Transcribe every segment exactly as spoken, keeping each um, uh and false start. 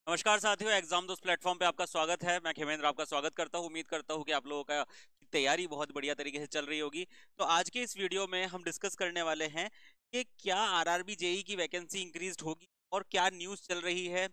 नमस्कार साथियों, एग्जाम दोस्त प्लेटफॉर्म पे आपका स्वागत है। मैं खेमेंद्र आपका स्वागत करता हूँ। उम्मीद करता हूँ कि आप लोगों का की तैयारी बहुत बढ़िया तरीके से चल रही होगी। तो आज के इस वीडियो में हम डिस्कस करने वाले हैं कि क्या आरआरबी जेई की वैकेंसी इंक्रीज होगी और क्या न्यूज़ चल रही है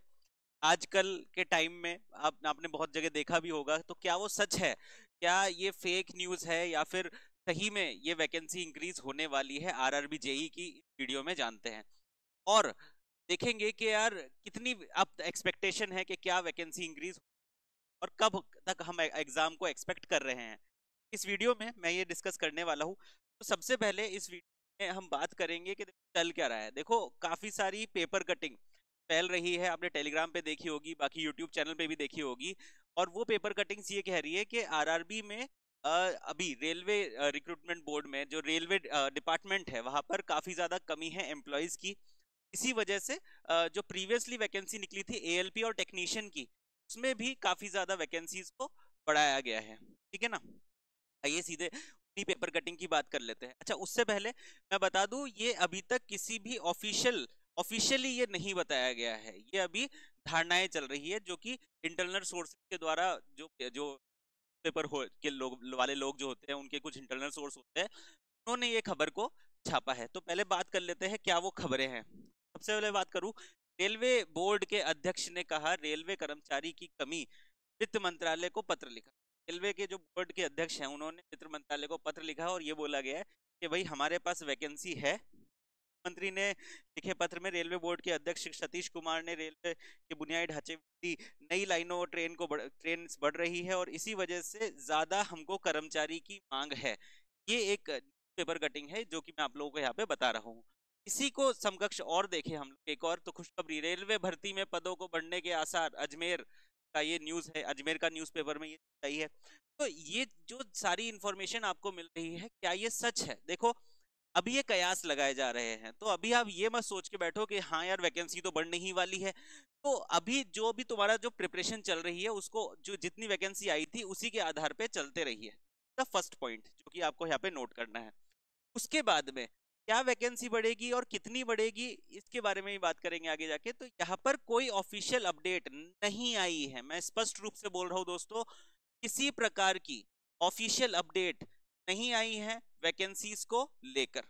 आजकल के टाइम में। आप आपने बहुत जगह देखा भी होगा, तो क्या वो सच है, क्या ये फेक न्यूज़ है या फिर सही में ये वैकेंसी इंक्रीज होने वाली है आरआरबी जेई की। इस वीडियो में जानते हैं और देखेंगे कि यार कितनी अब एक्सपेक्टेशन है कि क्या वैकेंसी इंक्रीज और कब तक हम एग्जाम को एक्सपेक्ट कर रहे हैं। इस वीडियो में मैं ये डिस्कस करने वाला हूँ। तो सबसे पहले इस वीडियो में हम बात करेंगे कि चल क्या रहा है। देखो, काफी सारी पेपर कटिंग फैल रही है, आपने टेलीग्राम पे देखी होगी, बाकी यूट्यूब चैनल पे भी देखी होगी। और वो पेपर कटिंग्स ये कह रही है कि आरआरबी में अ, अभी रेलवे रिक्रूटमेंट बोर्ड में जो रेलवे डिपार्टमेंट है वहां पर काफी ज्यादा कमी है एम्प्लॉयज की। इसी वजह से अ, जो प्रीवियसली वैकेंसी निकली थी एएलपी और टेक्नीशियन की, उसमें भी काफी ज्यादा वैकेंसीज को बढ़ाया गया है। ठीक है ना। आइए सीधे उन्हीं पेपर कटिंग की बात कर लेते हैं। अच्छा, उससे पहले मैं बता दूं, ये अभी तक किसी भी ऑफिशियल ऑफिशियली ये नहीं बताया गया है। ये अभी धारणाएं चल रही है जो कि इंटरनल सोर्सेज के द्वारा, जो जो पेपर हो के लोग वाले लोग जो होते हैं, उनके कुछ इंटरनल सोर्स होते हैं, उन्होंने ये खबर को छापा है। तो पहले बात कर लेते हैं क्या वो खबरें हैं। सबसे पहले बात करूं, रेलवे बोर्ड के अध्यक्ष ने कहा रेलवे कर्मचारी की कमी, वित्त मंत्रालय को पत्र लिखा। रेलवे के जो बोर्ड के अध्यक्ष हैं उन्होंने वित्त मंत्रालय को पत्र लिखा और ये बोला गया है कि भाई हमारे पास वैकेंसी है। मंत्री ने लिखे पत्र में रेलवे बोर्ड के अध्यक्ष सतीश कुमार ने रेलवे के बुनियादी ढांचे दी, नई लाइनों और ट्रेन को बढ़, ट्रेन बढ़ रही है और इसी वजह से ज्यादा हमको कर्मचारी की मांग है। ये एक पेपर कटिंग है जो कि मैं आप लोगों को यहाँ पे बता रहा हूँ। इसी को समकक्ष और देखें हम लोग, एक और तो खुशखबरी, रेलवे भर्ती में पदों को बढ़ने के आसार, अजमेर का ये न्यूज है, अजमेर का न्यूज़पेपर में ये आई है। तो ये जो सारी इंफॉर्मेशन आपको मिल रही है, क्या ये सच है? देखो, अभी ये कयास लगाए जा रहे हैं, तो अभी आप ये मत सोच के बैठो कि हाँ यार वैकेंसी तो बढ़ने ही वाली है। तो अभी जो भी तुम्हारा जो प्रिपरेशन चल रही है, उसको जो जितनी वैकेंसी आई थी उसी के आधार पे चलते रहिए। द फर्स्ट पॉइंट जो कि आपको यहाँ पे नोट करना है। उसके बाद में क्या वैकेंसी बढ़ेगी और कितनी बढ़ेगी, इसके बारे में ही बात करेंगे आगे जाके। तो यहाँ पर कोई ऑफिशियल अपडेट नहीं आई है, मैं स्पष्ट रूप से बोल रहा हूँ दोस्तों, किसी प्रकार की ऑफिशियल अपडेट नहीं आई है वैकेंसीज को लेकर।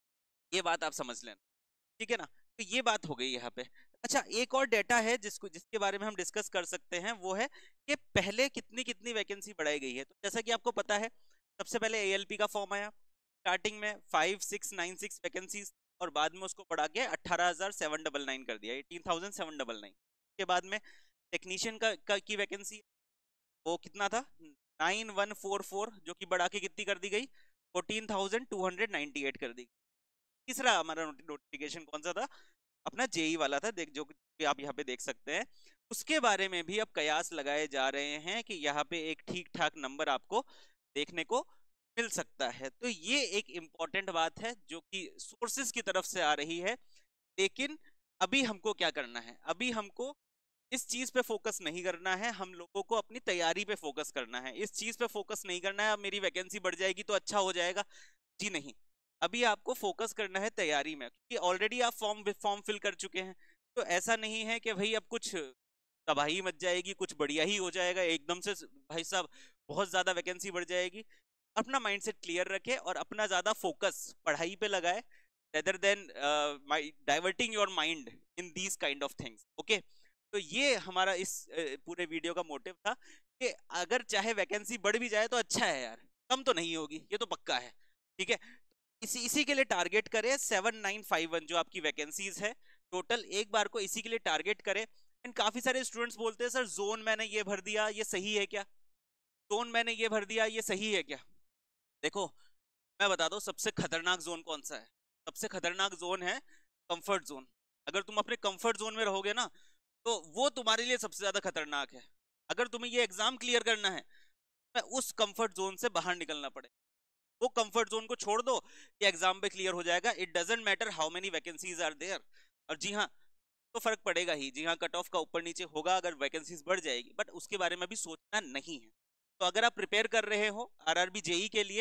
ये बात आप समझ लेना, ठीक है ना। तो ये बात हो गई यहाँ पे। अच्छा, एक और डेटा है जिसको जिसके बारे में हम डिस्कस कर सकते हैं, वो है कि पहले कितनी कितनी वैकेंसी बढ़ाई गई है। तो जैसा कि आपको पता है, सबसे पहले एएलपी का फॉर्म आया, स्टार्टिंग में five six nine six vacancies, और बाद में उसको बढ़ा के अट्ठारह हजार सेवन डबल नाइन कर दिया, eighteen thousand seven double nine. के बाद में टेक्नीशियन का, का की वैकेंसी वो कितना था, नाइन वन फोर फोर, जो कि बढ़ा के कितनी कर दी गई, fourteen thousand two hundred ninety eight कर दी गई। तीसरा हमारा नोटिफिकेशन कौन सा था, अपना जेई वाला था, देख जो कि आप यहाँ पे देख सकते हैं। उसके बारे में भी अब कयास लगाए जा रहे हैं कि यहाँ पे एक ठीक ठाक नंबर आपको देखने को मिल सकता है। तो ये एक इम्पॉर्टेंट बात है जो कि सोर्सेस की तरफ से आ रही है। लेकिन अभी हमको क्या करना है, अभी हमको इस चीज पे फोकस नहीं करना है, हम लोगों को अपनी तैयारी पे फोकस करना है। इस चीज पे फोकस नहीं करना है अब मेरी वैकेंसी बढ़ जाएगी तो अच्छा हो जाएगा, जी नहीं। अभी आपको फोकस करना है तैयारी में, क्योंकि ऑलरेडी आप फॉर्म फॉर्म फिल कर चुके हैं। तो ऐसा नहीं है कि भाई अब कुछ तबाही मच जाएगी, कुछ बढ़िया ही हो जाएगा एकदम से भाई साहब, बहुत ज्यादा वैकेंसी बढ़ जाएगी। अपना माइंडसेट क्लियर रखे और अपना ज्यादा फोकस पढ़ाई पे लगाए, rather than diverting your mind in these kind of things. Okay, तो ये हमारा इस uh, पूरे वीडियो का मोटिव था कि अगर चाहे वैकेंसी बढ़ भी जाए तो अच्छा है यार, कम तो नहीं होगी, ये तो पक्का है। ठीक है, इसी इसी के लिए टारगेट करें सेवन नाइन फाइव वन जो आपकी वैकेंसीज है टोटल, एक बार को इसी के लिए टारगेट करें। एंड काफी सारे स्टूडेंट्स बोलते हैं सर जोन मैंने ये भर दिया, ये सही है क्या? जोन मैंने ये भर दिया, ये सही है क्या? देखो, मैं बताता हूँ सबसे खतरनाक जोन कौन सा है। सबसे खतरनाक जोन है कंफर्ट जोन। अगर तुम अपने कंफर्ट जोन में रहोगे ना, तो वो तुम्हारे लिए सबसे ज्यादा खतरनाक है। अगर तुम्हें ये एग्जाम क्लियर करना है, तो उस कंफर्ट जोन से बाहर निकलना पड़ेगा। वो कंफर्ट जोन को छोड़ दो, ये एग्जाम पे क्लियर हो जाएगा, it doesn't matter how many vacancies are there. और जी हाँ, तो फर्क पड़ेगा ही, जी हाँ, कट ऑफ का ऊपर नीचे होगा अगर वैकेंसीज बढ़ जाएगी, बट उसके बारे में भी सोचना नहीं है। तो अगर आप प्रिपेयर कर रहे हो आरआरबी जेई के लिए,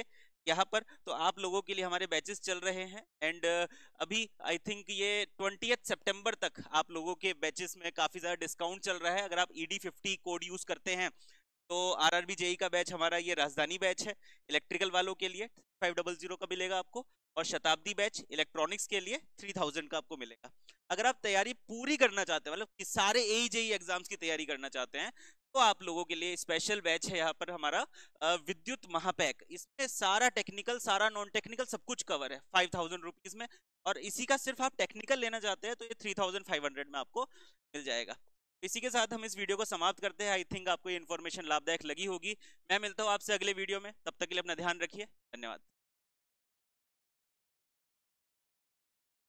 यहाँ पर। तो आप लोगों के लिए हमारे बैचेस चल रहे हैं एंड अभी आई थिंक ये ट्वेंटियथ सितंबर तक आप लोगों के बैचेस में काफी ज्यादा डिस्काउंट चल रहा है। अगर आप E D fifty code use करते हैं तो आरआरबी जेई का बैच हमारा ये राजधानी बैच है इलेक्ट्रिकल वालों के लिए फाइव डबल जीरो का मिलेगा आपको, और शताब्दी बैच इलेक्ट्रॉनिक्स के लिए थ्री थाउजेंड का आपको मिलेगा। अगर आप तैयारी पूरी करना चाहते हैं, मतलब कि सारे ए जेई एग्जाम्स की तैयारी करना चाहते हैं, तो आप लोगों के लिए स्पेशल बैच है यहाँ पर हमारा अ, विद्युत महापैक। इसमें सारा टेक्निकल सारा नॉन टेक्निकल सब कुछ कवर है फाइव थाउजेंड रुपीज में, और इसी का सिर्फ आप टेक्निकल लेना चाहते हैं तो ये थ्री थाउजेंड फाइव हंड्रेड में आपको मिल जाएगा। इसी के साथ हम इस वीडियो को समाप्त करते हैं। आई थिंक आपको ये इन्फॉर्मेशन लाभदायक लगी होगी। मैं मिलता हूँ आपसे अगले वीडियो में, तब तक के लिए अपना ध्यान रखिए। धन्यवाद।